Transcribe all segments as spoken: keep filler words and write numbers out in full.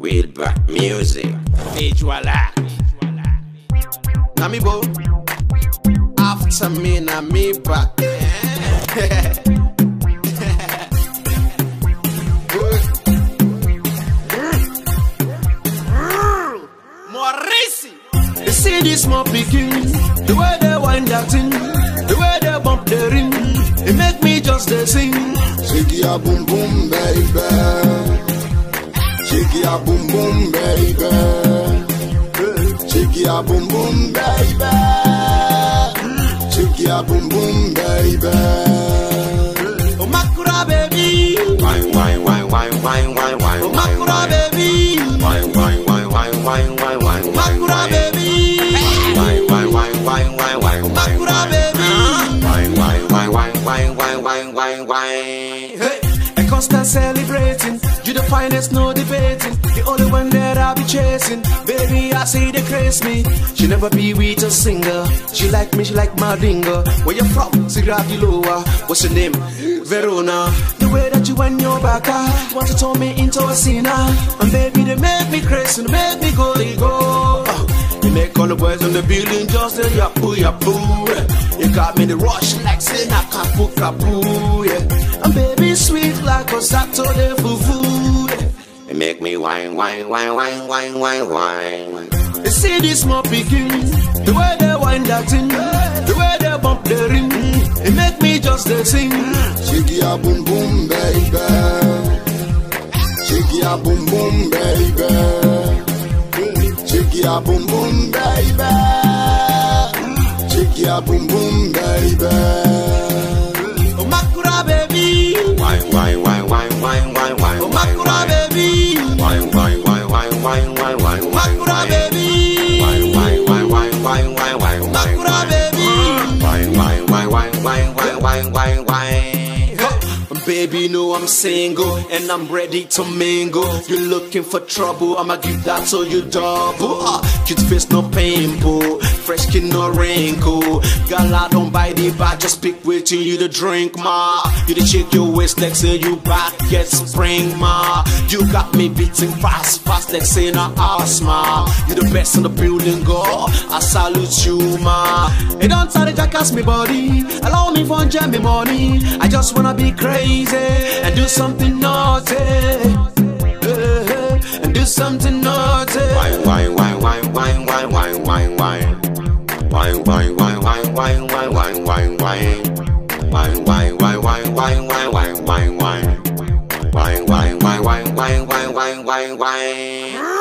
with back music. Visuala. Nami bo, after me, na me back. Morrissey. You see this small picking, the way they wind that thing, the way they bump the ring, it make me just they sing. Shake your boom boom baby, shake your boom boom baby, shake your boom boom baby, shake your boom boom baby. Oh Makura baby, Wine, wine, wine, wine, wine, wine, wine. oh Makura baby, Wine, wine, wine, wine, wine, wine, wine. Makura baby, Wine, wine, wine, wine, wine, wine. Makura baby. Wine, wine, wine, wine, wine, wine, wine, wine, wine. Hey, a constant celebrating, you the finest, no debating. The only one that I be chasing, baby, I say they craze me. She never be with a singer, she like me, she like my dingo. Where you from? Sierra Leone. What's your name? Verona. The way that you went your back, I want to turn me into a sinner. And baby, they make me crazy, they make me go, they go. You make all the boys on the building just a yapoo, yapoo. You got me the rush like say na kapu, kapu, yeah. And baby sweet like a Saturday fufu. It make me wine, wine, wine, wine, wine, wine, wine. You see this small picking, the way they wind that thing, the way they bump the ring, it make me just they sing. Shake your boom boom baby, shake your boom boom baby. Shake your boom boom baby, shake your boom boom baby. Oh Makura baby, Wine, wine, wine, wine, wine, wine, wine. oh Makura baby, Wine, wine, wine, wine, wine, wine, wine. Makura baby, Wine, wine, wine, wine, wine, wine, wine. Makura baby. Wine, wine, wine, wine, wine, wine, wine, wine, wine. Baby, know I'm single and I'm ready to mingle. You're looking for trouble, I'ma give that to you double. Ah, cute face, no pimple, fresh skin, no wrinkle. Girl, I don't buy the bar, just pick waiting you to drink, ma. You the chick your waist like say you back get spring, ma. You got me beating fast, fast like saying a asthma. You the best in the building, girl. I salute you, ma. Hey, don't try to jackass me body, allow me for me money. I just wanna be crazy and do something naughty, and do something naughty. Wine, wine, wine, wine, wine, wine, wine, wine, wine. Wine, wine, wine, wine, wine, wine, wine, wine, wine. Wine, wine, wine, wine, wine, wine, wine, wine, wine. Wine, wine, wine, wine, wine, wine, wine, wine, wine.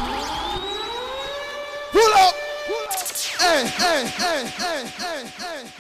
Pull up! Hey, hey, hey, hey, hey, hey.